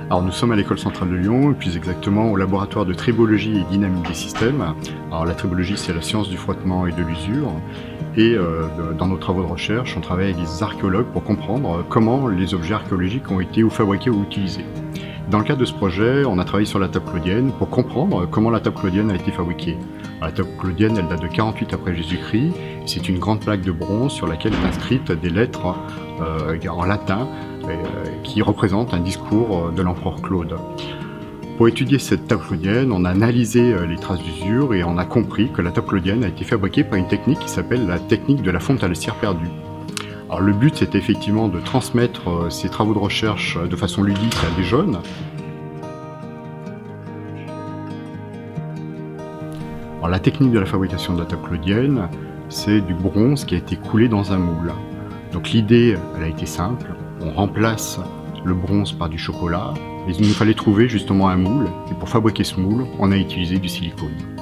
Alors nous sommes à l'école centrale de Lyon, et plus exactement au laboratoire de tribologie et dynamique des systèmes. Alors la tribologie, c'est la science du frottement et de l'usure. Et dans nos travaux de recherche, on travaille avec des archéologues pour comprendre comment les objets archéologiques ont été ou fabriqués ou utilisés. Dans le cadre de ce projet, on a travaillé sur la table claudienne pour comprendre comment la table claudienne a été fabriquée. Alors, la table claudienne, elle date de 48 après Jésus-Christ. C'est une grande plaque de bronze sur laquelle est inscrite des lettres en latin qui représentent un discours de l'empereur Claude. Pour étudier cette table claudienne, on a analysé les traces d'usure et on a compris que la table claudienne a été fabriquée par une technique qui s'appelle la technique de la fonte à la cire perdue. Alors le but, c'était effectivement de transmettre ces travaux de recherche de façon ludique à des jeunes. Alors, la technique de la fabrication de la table claudienne, c'est du bronze qui a été coulé dans un moule. Donc l'idée, elle a été simple, on remplace le bronze par du chocolat, et il nous fallait trouver justement un moule, et pour fabriquer ce moule, on a utilisé du silicone.